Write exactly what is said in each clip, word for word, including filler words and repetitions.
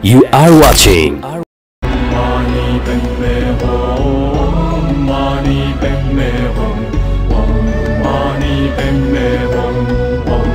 You are watching Mani Padme Hum, Mani Padme Hum, Om Mani Padme Hum, Om.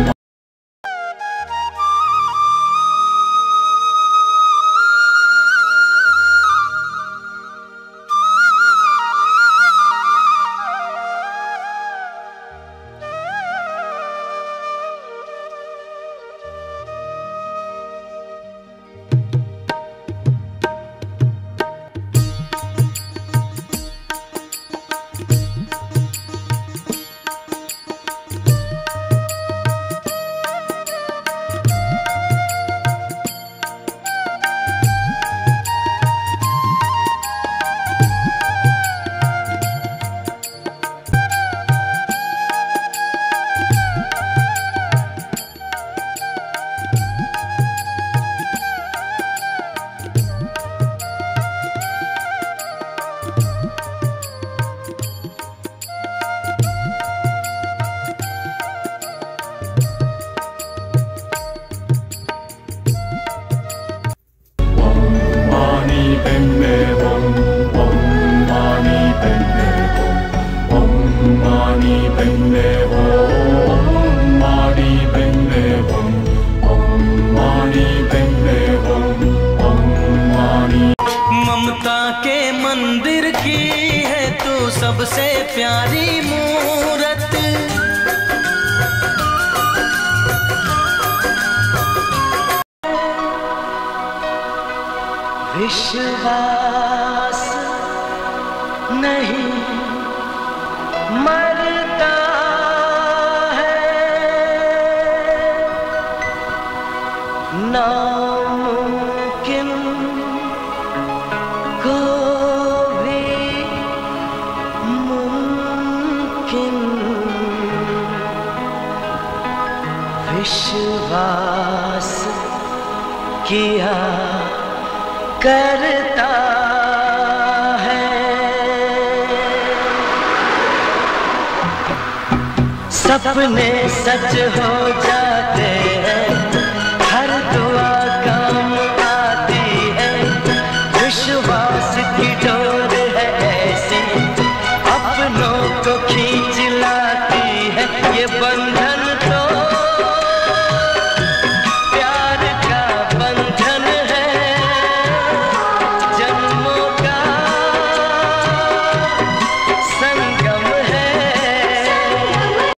Padme Hum, Om Mani Padme Hum, Om Mani Padme Hum, Mani Padme Hum, Om Mani Padme Hum, Om Mani. ममता के मंदिर की है तू सबसे प्यारी मूरत, विश्वास नहीं मरता है, नामुमकिन को भी मुमकिन विश्वास किया करता है। सपने सच हो जाते